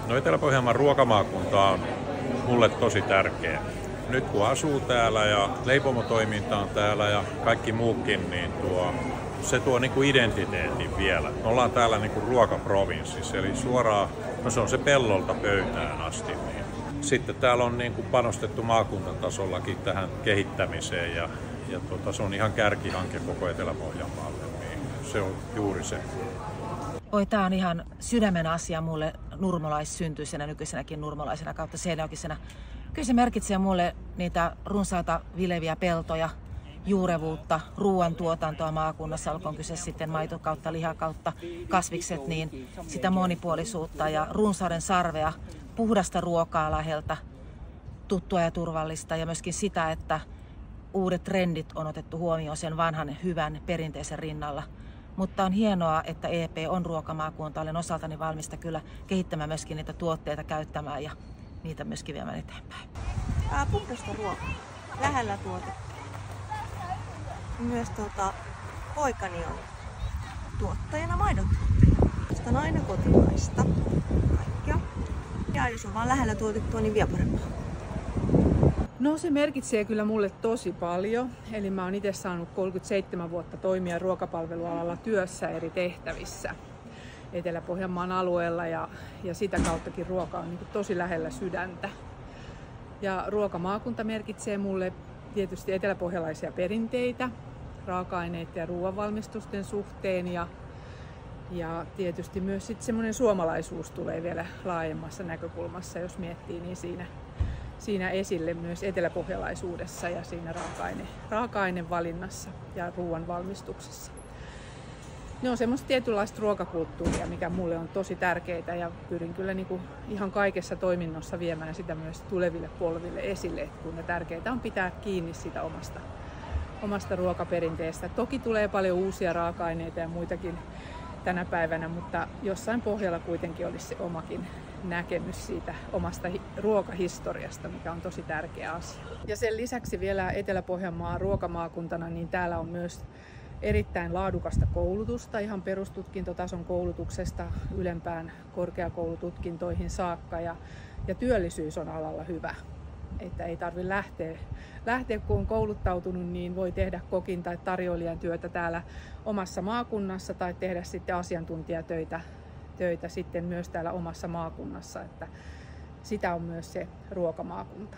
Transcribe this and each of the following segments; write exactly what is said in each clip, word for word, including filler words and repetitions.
No Etelä-Pohjanmaan ruokamaakunta on mulle tosi tärkeä. Nyt kun asuu täällä ja leipomotoiminta on täällä ja kaikki muukin, niin tuo, se tuo niin kuin identiteetin vielä. Me ollaan täällä niin kuin ruokaprovinssissa, eli suoraan, no se on se pellolta pöytään asti. Niin. Sitten täällä on niin kuin panostettu maakuntatasollakin tähän kehittämiseen ja, ja tuota, se on ihan kärkihanke koko Etelä-Pohjanmaalle, niin se on juuri se. Oi, tää on ihan sydämen asia mulle nurmolaissyntyisenä, nykyisenäkin nurmolaisena kautta seinäjokisenä. Kyllä se merkitsee mulle niitä runsaita vileviä peltoja, juurevuutta, ruoantuotantoa maakunnassa, olkoon kyse sitten maito kautta, liha kautta, kasvikset, niin sitä monipuolisuutta ja runsauden sarvea, puhdasta ruokaa läheltä, tuttua ja turvallista ja myöskin sitä, että uudet trendit on otettu huomioon sen vanhan hyvän perinteisen rinnalla. Mutta on hienoa, että E P on ruokamaakunta. Olen osaltani valmista kyllä kehittämään myöskin niitä tuotteita käyttämään ja niitä myöskin viemään eteenpäin. Ää, puhdasta ruokaa. Lähellä tuotettu. Myös tuota, poikani on tuottajana maidon tuottajana. Sitä on aina kotimaista. Kaikkea. Ja jos on vaan lähellä tuotettua, niin vielä parempaa. No se merkitsee kyllä mulle tosi paljon. Eli mä oon itse saanut kolmekymmentäseitsemän vuotta toimia ruokapalvelualalla työssä eri tehtävissä Etelä-Pohjanmaan alueella ja, ja sitä kauttakin ruoka on niin kuin tosi lähellä sydäntä. Ja ruokamaakunta merkitsee mulle tietysti eteläpohjalaisia perinteitä, raaka-aineiden ja ruoanvalmistusten suhteen ja, ja tietysti myös sitten semmoinen suomalaisuus tulee vielä laajemmassa näkökulmassa, jos miettii, niin siinä Siinä esille myös eteläpohjalaisuudessa ja siinä raaka-aine, raaka-ainevalinnassa ja ruoan valmistuksessa. Ne on semmoista tietynlaista ruokakulttuuria, mikä mulle on tosi tärkeää ja pyrin kyllä niin kuin ihan kaikessa toiminnossa viemään sitä myös tuleville polville esille, että kuinka tärkeää on pitää kiinni sitä omasta, omasta ruokaperinteestä. Toki tulee paljon uusia raaka-aineita ja muitakin tänä päivänä, mutta jossain pohjalla kuitenkin olisi se omakin näkemys siitä omasta ruokahistoriasta, mikä on tosi tärkeä asia. Ja sen lisäksi vielä Etelä-Pohjanmaan ruokamaakuntana, niin täällä on myös erittäin laadukasta koulutusta, ihan perustutkintotason koulutuksesta ylempään korkeakoulututkintoihin saakka ja, ja työllisyys on alalla hyvä. Että ei tarvitse lähteä, lähteä, kun on kouluttautunut, niin voi tehdä kokin tai tarjoilijan työtä täällä omassa maakunnassa tai tehdä sitten asiantuntijatöitä töitä sitten myös täällä omassa maakunnassa, että sitä on myös se ruokamaakunta.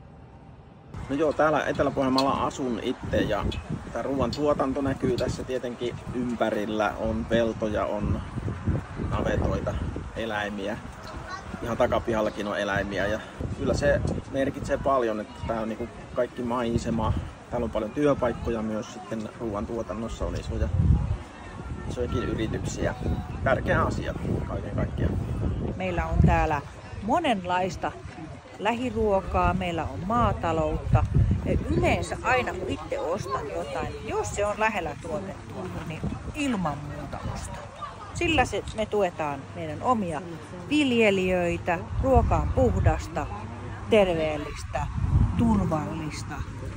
No joo, täällä Etelä-Pohjanmaalla asun itse ja tämä ruoan tuotanto näkyy tässä tietenkin ympärillä. On peltoja, on navetoita, eläimiä. Ihan takapihallakin on eläimiä ja kyllä se merkitsee paljon, että tää on niin kaikki maisema. Täällä on paljon työpaikkoja myös sitten ruoan tuotannossa, on isoja, isojakin yrityksiä. Tärkeä asia kaiken kaikkiaan. Meillä on täällä monenlaista lähiruokaa, meillä on maataloutta. Yleensä aina kun itse ostan jotain, jos se on lähellä tuotettua, niin ilman muuta ostan. Sillä se, me tuetaan meidän omia viljelijöitä, ruoka on puhdasta, terveellistä, turvallista.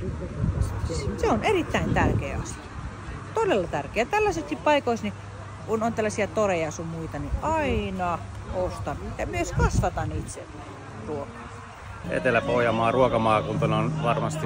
Se on erittäin tärkeä asia. Todella tärkeä. Tällaisissa paikoissa, niin kun on tällaisia toreja sun muita, niin aina ostan ja myös kasvatan itse ruokaa. Etelä-Pohjanmaan ruokamaakuntana on varmasti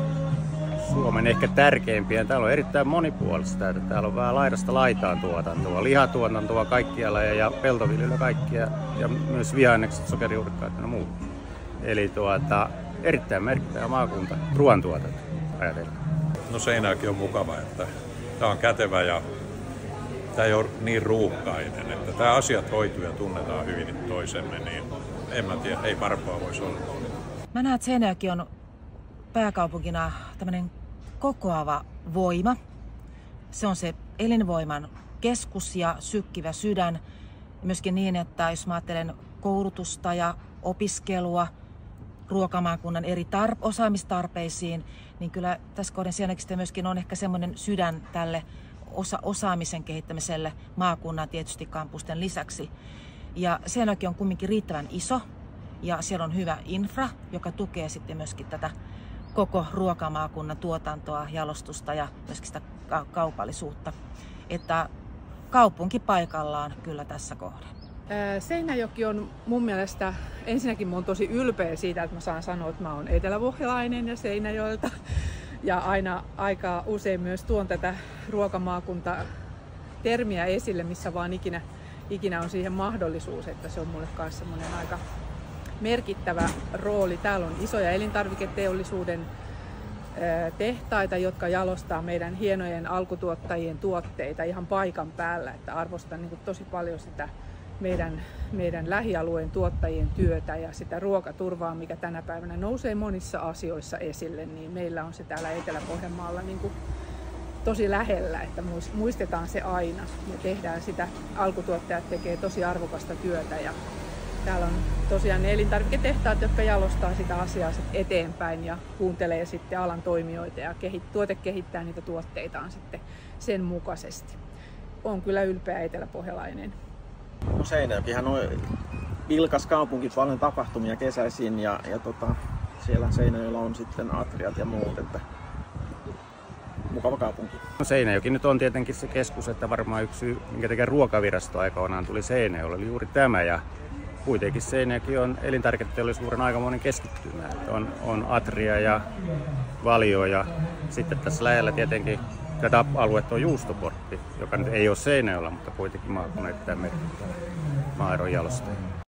Suomen ehkä tärkeimpiä. Täällä on erittäin monipuolista. Täällä on vähän laidasta laitaan tuotantoa, lihatuotantoa kaikkialla ja, ja peltoviljelyä kaikkia ja myös vihannekset, sokerijuurikkaat ja muut. Eli tuota, erittäin merkittävä maakunta ruoantuotanto ajatellaan. No Seinäjoki on mukava, että tämä on kätevä ja tämä ei ole niin ruuhkainen, että tämä asiat hoituu ja tunnetaan hyvin toisemme, niin en mä tiedä, ei parempaa voisi olla. Mä näen, että Seinäjoki on pääkaupunkina tämmöinen kokoava voima. Se on se elinvoiman keskus ja sykkivä sydän. Ja myöskin niin, että jos mä ajattelen koulutusta ja opiskelua ruokamaakunnan eri tar- osaamistarpeisiin, niin kyllä tässä kohden Seinäjokista myöskin on ehkä semmoinen sydän tälle osa- osaamisen kehittämiselle maakunnan tietysti kampusten lisäksi. Ja Seinäjoki on kumminkin riittävän iso ja siellä on hyvä infra, joka tukee sitten myöskin tätä koko ruokamaakunnan tuotantoa, jalostusta ja myöskin sitä kaupallisuutta. Että kaupunki paikallaan kyllä tässä kohden. Seinäjoki on mun mielestä, ensinnäkin mä oon tosi ylpeä siitä, että mä saan sanoa, että mä oon eteläpohjalainen ja Seinäjoelta. Ja aina aika usein myös tuon tätä ruokamaakunta-termiä esille, missä vaan ikinä, ikinä on siihen mahdollisuus, että se on mulle myös semmoinen aika merkittävä rooli. Täällä on isoja elintarviketeollisuuden tehtaita, jotka jalostaa meidän hienojen alkutuottajien tuotteita ihan paikan päällä. Että arvostan niin kuin tosi paljon sitä meidän, meidän lähialueen tuottajien työtä ja sitä ruokaturvaa, mikä tänä päivänä nousee monissa asioissa esille, niin meillä on se täällä Etelä-Pohjanmaalla niin kuin tosi lähellä, että muistetaan se aina. Me tehdään sitä, alkutuottajat tekee tosi arvokasta työtä ja täällä on tosiaan ne elintarviketehtaat, jotka jalostaa sitä asiaa eteenpäin ja kuuntelee sitten alan toimijoita ja kehit, tuotekehittää niitä tuotteitaan sitten sen mukaisesti. Olen kyllä ylpeä eteläpohjalainen. No Seinäjokihan on vilkas kaupunki, paljon tapahtumia kesäisin ja, ja tota, siellä Seinäjoella on sitten atriat ja muut, että mukava kaupunki. No Seinäjoki nyt on tietenkin se keskus, että varmaan yksi syy, minkä takia ruokavirasto aikoinaan tuli Seinäjoelle, oli juuri tämä. Ja kuitenkin Seinäjoki on elintarviketeollisuuden aikamoinen keskittymä. On, on Atria ja Valio ja sitten tässä lähellä tietenkin tätä aluetta on Juustoportti, joka nyt ei ole Seinäjoella, mutta kuitenkin maakunnan erittäin merkittävä maidonjalostaja.